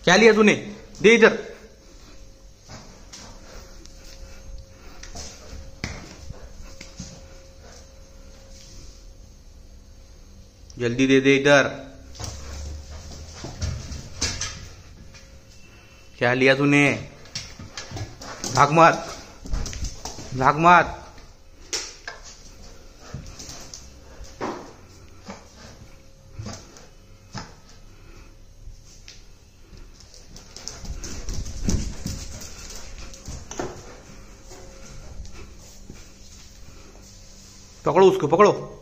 क्या लिया तूने? दे इधर। जल्दी दे दे इधर। क्या लिया तूने? भाग मत, भाग मत। पकड़ो उसको, पकड़ो।